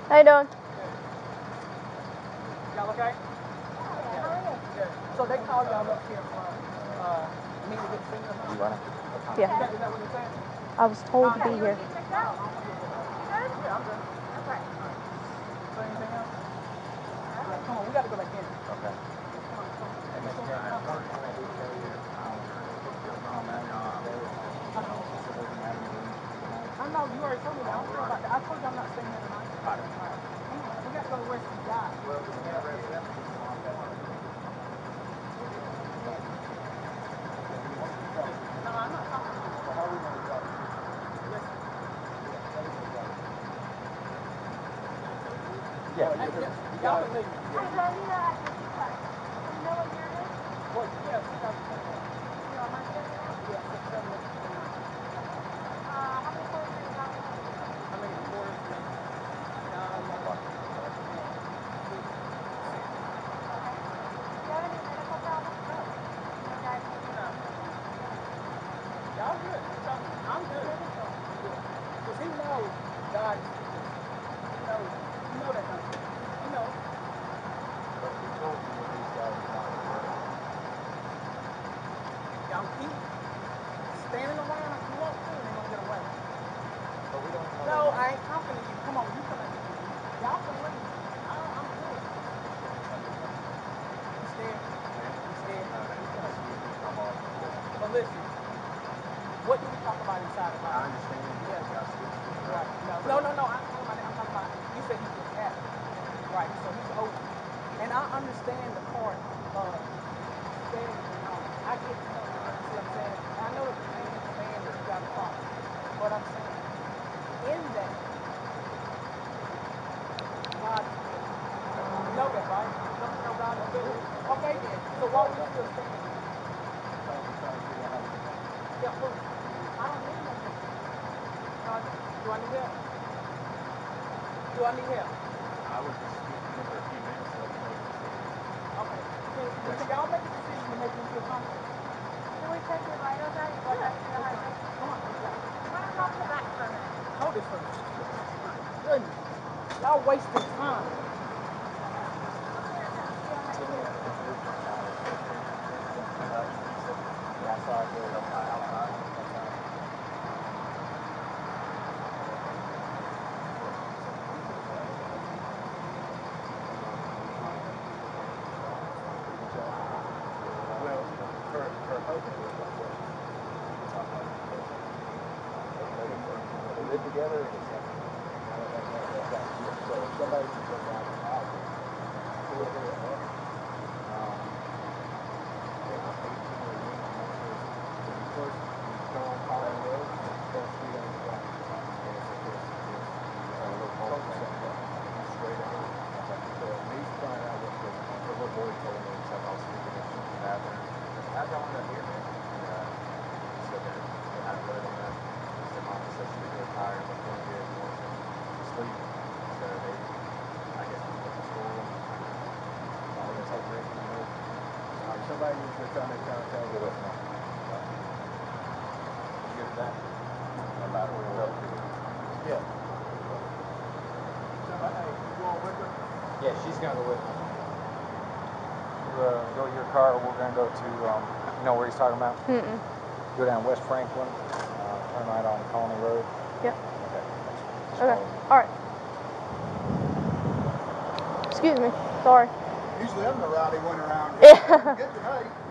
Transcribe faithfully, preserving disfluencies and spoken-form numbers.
How you doing? Y'all okay? Yeah. How are you? Good. So they call y'all up here for uh, me to get seen or something? You running? Yeah. Is that, is that what you're saying? I was told to be here. You good? Yeah, I'm good. Okay. So anything else? All right, come on, we got to go back in. Okay. Come on, come on. And then uh, unfortunately, I do tell you, um, on that job, I know, you already told me that. I don't care about that. I told you I'm not staying here tonight. All right. All right. Come on, we got to go to where she died. Well, we can arrest them if you want that. No, I'm not talking to you. How are we going to drop it? Listen. Yeah, you can. Y'all can leave. Hey, well, you know, I just, you know what year it is? Well, yeah, two thousand twenty-one. You know, my year it is? Yeah, September twenty-ninth. Uh, how many quarters do you have? How many quarters? Um, Okay. Do you have any medical problems? No. No diabetes? No. Y'all good. I'm good. Because he knows God is good. He knows. You know that, don't you? He knows. But we told you that these guys are not going to work. Y'all keep standing around if you want to, and they're going to get away. But we don't know. No, I ain't talking to you. Come on, you come at me. Y'all can leave. I, I'm good. You scared? You scared? But listen, what did we talk about inside about? I understand. Yeah. You got switches, Right. right? No, no, no. I'm talking about. I'm talking about. You said he was happy. Right. So he's over. And I understand the part of standing and all. I get it. You see what I'm saying? I know that the man is a man that you got a problem. But I'm saying, in that, God is good. You know that, right? Don't you know God is good? Okay then. So why are we still standing? Yeah, please. I don't need no help. No, I don't. Do I need help? Do I need help? I was just speaking for a few minutes so you know what you're saying. Okay. Can, can y'all make a decision to make me feel comfortable? Can we check your vitals out? You going back to the high rate? Come on, let's go. I'm going to go to the back for a minute. Hold this for me. Goodness. Y'all wasting time. Yeah, I saw it go outside. Well, her, her husband was like that. They live together or something? So somebody should go down the house. Pull her up. Um, eighteen or eighteen, I'm not sure. When you first turn on Collin Road, first street on the right. And it's like this, this, uh, little cul-de-sac straight ahead. So he's trying out what the, the little boy told me. He's like, I was sleeping in the bathroom. I said, how'd y'all end up here, man? And uh, he said that they had a blood on them. He said, Mama said she was really tired, but feeling good and wanted to sleep. So they, I guess, went to the school. I guess I read the note. Um, somebody needs to turn their town tell with us now. You get it back? About it. Yeah. Somebody, hey, you going with her? Yeah, she's gonna go with me. You uh, go to your car, we're gonna go to, um, you know where he's talking about? Mm-mm. Go down West Franklin, uh, turn right on Colony Road. Yep. Okay. Okay. All right. Excuse me. Sorry. Usually I'm the rowdy one around here. Yeah. Good tonight.